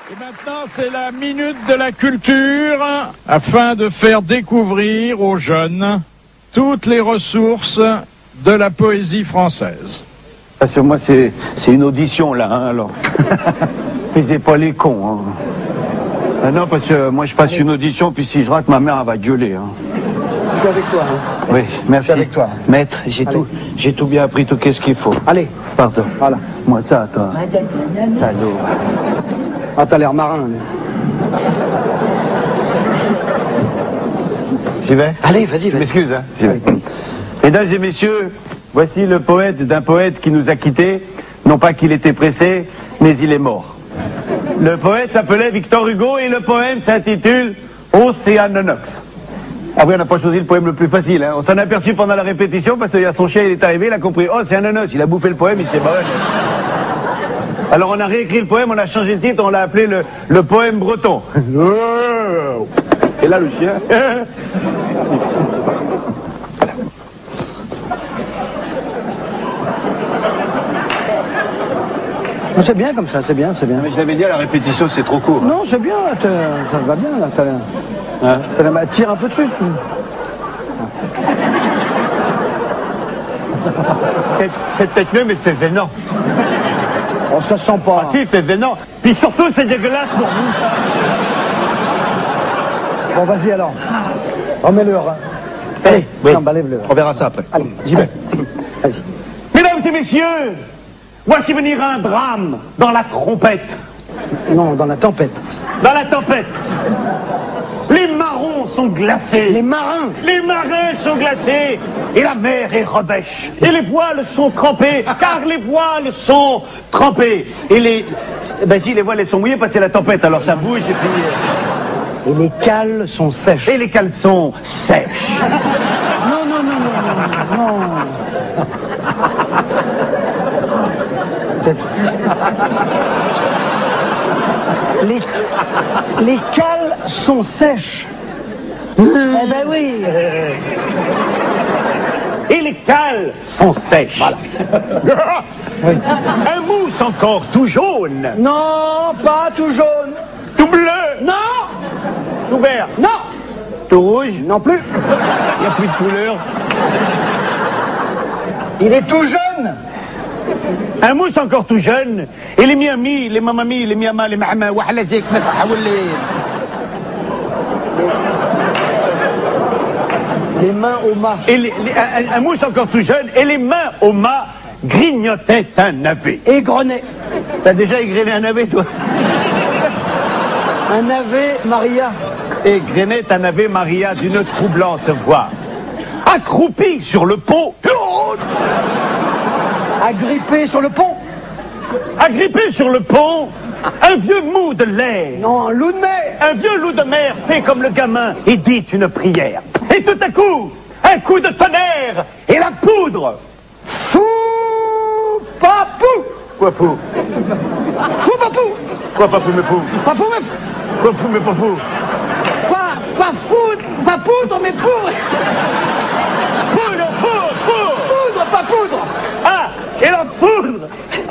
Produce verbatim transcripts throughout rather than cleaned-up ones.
Et maintenant, c'est la minute de la culture, afin de faire découvrir aux jeunes toutes les ressources de la poésie française. Parce que moi, c'est une audition, là, hein, alors. Faisez pas les cons, hein. Ah non, parce que moi, je passe Allez. une audition, puis si je rate, ma mère, elle va gueuler, hein. Je suis avec toi, hein. Oui, merci. Je suis avec toi. Maître, j'ai tout, j'ai tout bien appris, tout qu'est-ce qu'il faut. Allez. Pardon. Voilà. Moi, ça, toi. Salaud. Ah, t'as l'air marin. J'y vais? Allez, vas-y, vas-y. Je m'excuse, hein. J'y vais. Mesdames et messieurs, voici le poète d'un poète qui nous a quittés. Non pas qu'il était pressé, mais il est mort. Le poète s'appelait Victor Hugo et le poème s'intitule Océanonox. Ah oui, on n'a pas choisi le poème le plus facile, hein. On s'en a aperçu pendant la répétition parce qu'il y a son chien, il est arrivé, il a compris. Oh, c'est un nonos, il a bouffé le poème, il s'est barré. Alors on a réécrit le poème, on a changé le titre, on l'a appelé le, le poème breton. Et là, le chien. C'est bien comme ça, c'est bien, c'est bien. Mais je l'avais dit à la répétition, c'est trop court. Non, c'est bien, ça va bien, là. Hein? La... Tire un peu dessus. C'est peut-être mieux, mais c'est vénant. On se sent pas. Ah si, c'est vénant. Puis surtout, c'est dégueulasse pour vous. Bon, vas-y alors. Remets-le. Hein. Allez, oui. non, bah, lève-le. On verra ça après. Allez, j'y vais. Vas-y. Mesdames et messieurs, voici venir un drame dans la trompette. Non, dans la tempête. Dans la tempête. Les marrons sont glacés. Les marins. Les marins sont glacés. Et la mer est rebêche. Et les voiles sont trempées, car les voiles sont trempées. Et les... Ben si, les voiles elles sont mouillées parce que c'est la tempête, alors ça bouge et puis... Et les cales sont sèches. Et les caleçons sèches. Non, non, non, non, non, non. Les, les cales sont sèches. Eh ben oui. Et les cales sont sèches. Voilà. Oui. Un mousse encore tout jaune. Non, pas tout jaune. Tout bleu. Non. Tout vert. Non. Tout rouge. Non plus. Il n'y a plus de couleur. Il est tout jeune. Un mousse encore tout jeune. Et les miamis, les mamami, les miamas, les mahama, wahalazek, les... Les mains au mât. Et les, les, un, un mousse encore tout jeune, et les mains au mât grignotaient un navet. Égrené. T'as déjà égrené un navet, toi? Un navet, Maria. Égrenait un navet Maria d'une troublante voix. Accroupi sur le pont. Agrippé sur le pont. Agrippé sur le pont, un vieux mou de l'air. Non, un loup de mer. Un vieux loup de mer fait comme le gamin et dit une prière. Et tout à coup, un coup de tonnerre et la poudre. Fou papou. Quoi fou? Fou papou. Quoi papou mais fou? Papou mais fou. Quoi fou mais pas fou? Pas, pas fou, pas poudre mais poudre. Poudre, poudre, poudre. Poudre, pas poudre. Ah, et la poudre.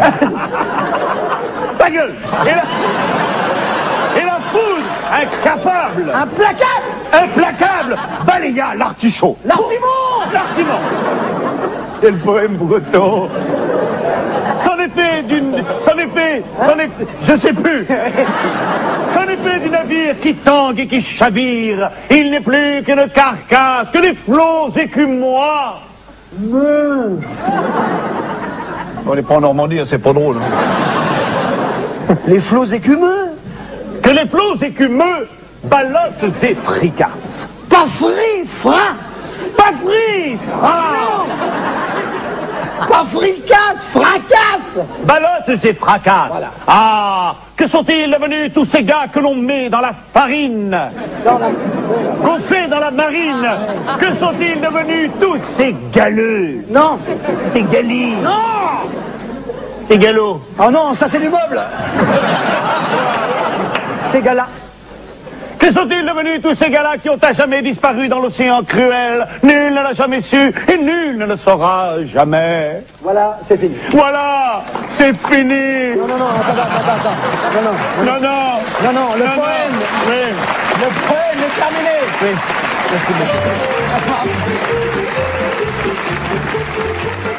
Ta gueule. Et la... Et la poudre, incapable. Implacable. Implacable, balaya l'artichaut. L'artimon. L'artimon. C'est le poème breton. C'en est fait d'une... C'en est fait... C'en est fait... Je sais plus. C'en est fait du navire qui tangue et qui chavire. Il n'est plus qu'une carcasse, que des flots écumois. Mmh. On n'est pas en Normandie, c'est pas drôle. Les flots écumeux. Que les flots écumeux ballottent et fricassent. Pas fri, fra. Pas fri, fra. Pas fricasse, fracasse. Ballottent et fracassent. Voilà. Ah, que sont-ils devenus tous ces gars que l'on met dans la farine, Dans la... qu'on fait dans la marine? Que sont-ils devenus tous ces galeux? Non. Ces galis? Non. Ces galops? Oh non, ça c'est du meuble. Ces gars-là. Que Que sont-ils devenus tous ces gars-là qui ont à jamais disparu dans l'océan cruel? Nul ne l'a jamais su et nul ne le saura jamais. Voilà, c'est fini. Voilà, c'est fini. Non, non, non, attends, attends, attends. Non, non, Non, non. non, non, le Non, non. poème, Oui. le poème est terminé. Oui. Merci beaucoup.